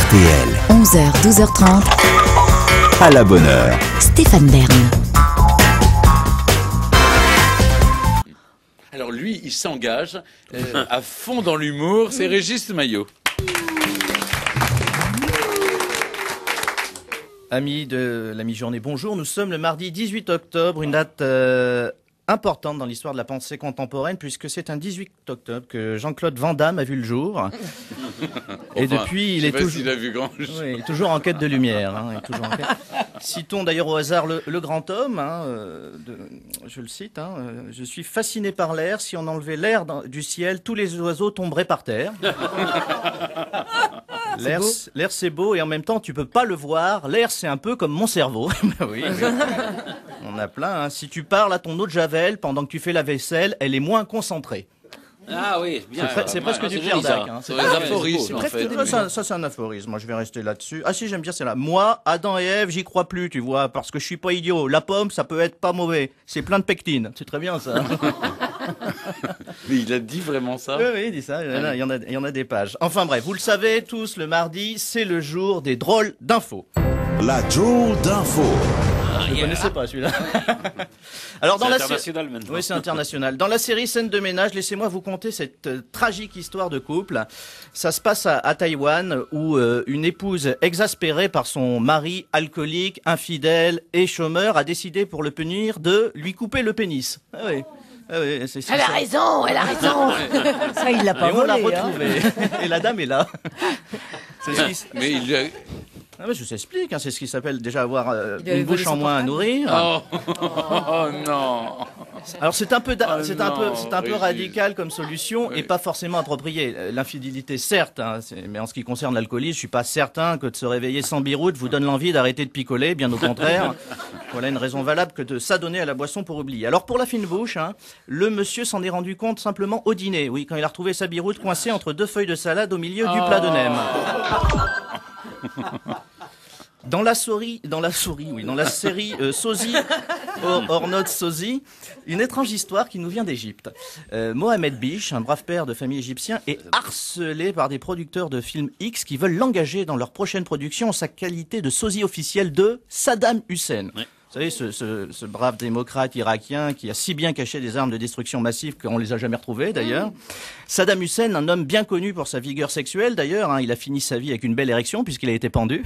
RTL. 11h, 12h30. À la bonne heure. Stéphane Bern. Alors lui, il s'engage à fond dans l'humour, c'est Régis Maillot. Amis de la mi-journée, bonjour. Nous sommes le mardi 18 octobre, une date importante dans l'histoire de la pensée contemporaine, puisque c'est un 18 octobre que Jean-Claude Van Damme a vu le jour. Et depuis, il est toujours... Il a vu grand chose. Oui, toujours en quête de lumière. Il est toujours en quête. Citons d'ailleurs au hasard le grand homme, je le cite, je suis fasciné par l'air, si on enlevait l'air du ciel, tous les oiseaux tomberaient par terre. L'air c'est beau et en même temps tu peux pas le voir, l'air c'est un peu comme mon cerveau. Oui. On a plein, si tu parles à ton eau de javel pendant que tu fais la vaisselle, elle est moins concentrée. Ah oui, bien. C'est presque du Pierre joli, ça. Dac. C'est des aphorismes, en fait. Ça, c'est un aphorisme. Moi, je vais rester là-dessus. Ah si, j'aime bien, c'est là. Moi, Adam et Ève, j'y crois plus, tu vois, parce que je suis pas idiot. La pomme, ça peut être pas mauvais. C'est plein de pectine. C'est très bien, ça. Mais il a dit vraiment ça? Oui, il dit ça. Il y en a des pages. Enfin bref, vous le savez tous, le mardi, c'est le jour des drôles d'infos. La drôle d'info. Vous ne connaissez pas celui-là. Alors, C'est international maintenant. Oui, c'est international. Dans la série Scène de ménage, laissez-moi vous conter cette tragique histoire de couple. Ça se passe à Taïwan, où une épouse exaspérée par son mari alcoolique, infidèle et chômeur a décidé pour le punir de lui couper le pénis. Ah oui. Ah oui, Elle a raison. Ça, il l'a pas Et on l'a volé. retrouvée. Et la dame est là. C'est ce qui... Mais il lui a... Ah mais je vous explique, c'est ce qui s'appelle déjà avoir Il avait une bouche volé en son moins à portable. nourrir. Oh non. Alors c'est un peu Régis. radical comme solution Oui. et pas forcément approprié. L'infidélité certes, mais en ce qui concerne l'alcoolisme, je suis pas certain que de se réveiller sans biroute vous donne l'envie d'arrêter de picoler, bien au contraire. Voilà une raison valable que de s'adonner à la boisson pour oublier. Alors pour la fine bouche, le monsieur s'en est rendu compte simplement au dîner, oui, quand il a retrouvé sa biroute coincée entre deux feuilles de salade au milieu du plat de nem. Dans la série Sosie, or not Sosie, une étrange histoire qui nous vient d'Égypte. Mohamed Biche, un brave père de famille égyptien, est harcelé par des producteurs de films X qui veulent l'engager dans leur prochaine production en sa qualité de sosie officiel de Saddam Hussein. Ouais. Vous savez, ce brave démocrate irakien qui a si bien caché des armes de destruction massive qu'on les a jamais retrouvées d'ailleurs. Saddam Hussein, un homme bien connu pour sa vigueur sexuelle d'ailleurs, il a fini sa vie avec une belle érection puisqu'il a été pendu.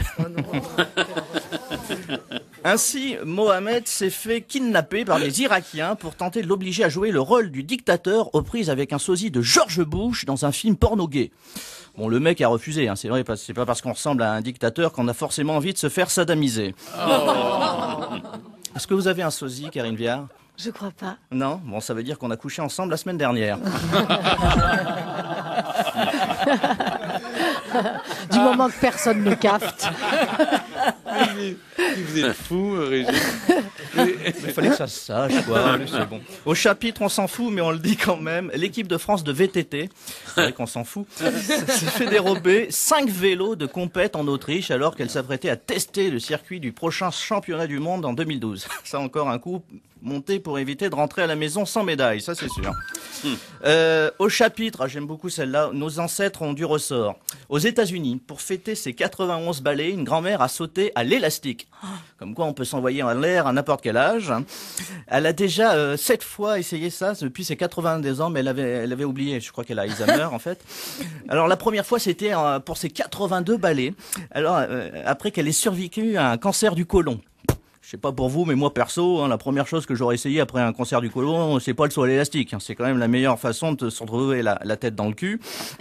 Ainsi, Mohamed s'est fait kidnapper par les Irakiens pour tenter de l'obliger à jouer le rôle du dictateur aux prises avec un sosie de George Bush dans un film porno gay. Bon, le mec a refusé, c'est vrai, c'est pas parce qu'on ressemble à un dictateur qu'on a forcément envie de se faire sadamiser. Est-ce que vous avez un sosie, Karine Viard? Je crois pas. Non? Bon, ça veut dire qu'on a couché ensemble la semaine dernière. Du moment que personne ne capte. Vous êtes fou, Régis. Il fallait que ça se sache, quoi. C'est bon. Au chapitre, on s'en fout, mais on le dit quand même. L'équipe de France de VTT, c'est vrai qu'on s'en fout, s'est fait dérober 5 vélos de compète en Autriche alors qu'elle s'apprêtait à tester le circuit du prochain championnat du monde en 2012. Ça encore un coup monté pour éviter de rentrer à la maison sans médaille, ça c'est sûr. Au chapitre, j'aime beaucoup celle-là, nos ancêtres ont du ressort. Aux États-Unis, pour fêter ses 91 balais, une grand-mère a sauté à l'élastique. Comme quoi on peut s'envoyer en l'air à n'importe quel âge. Elle a déjà 7 fois essayé ça depuis ses 92 ans, mais elle avait oublié, je crois qu'elle a Alzheimer en fait. Alors la première fois c'était pour ses 82 balais, alors après qu'elle ait survécu à un cancer du côlon. Je sais pas pour vous, mais moi perso, la première chose que j'aurais essayé après un cancer du côlon, c'est pas le saut à l'élastique. C'est quand même la meilleure façon de se retrouver la tête dans le cul.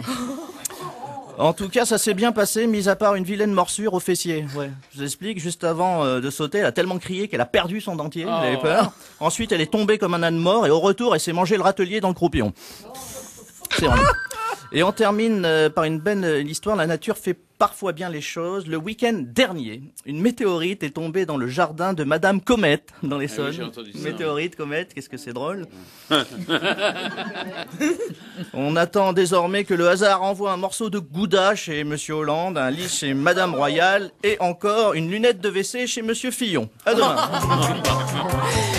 En tout cas, ça s'est bien passé, mis à part une vilaine morsure au fessier. Ouais, je vous explique, juste avant de sauter, elle a tellement crié qu'elle a perdu son dentier, j'avais peur. Ensuite, elle est tombée comme un âne mort, et au retour, elle s'est mangé le râtelier dans le croupion. C'est vrai. Et on termine par une belle histoire. La nature fait parfois bien les choses. Le week-end dernier, une météorite est tombée dans le jardin de Madame Comète, dans l'Essonne. oui, j'ai entendu ça. Météorite, comète, qu'est-ce que c'est drôle. On attend désormais que le hasard envoie un morceau de gouda chez Monsieur Hollande, un lit chez Madame Royale et encore une lunette de WC chez Monsieur Fillon. À demain.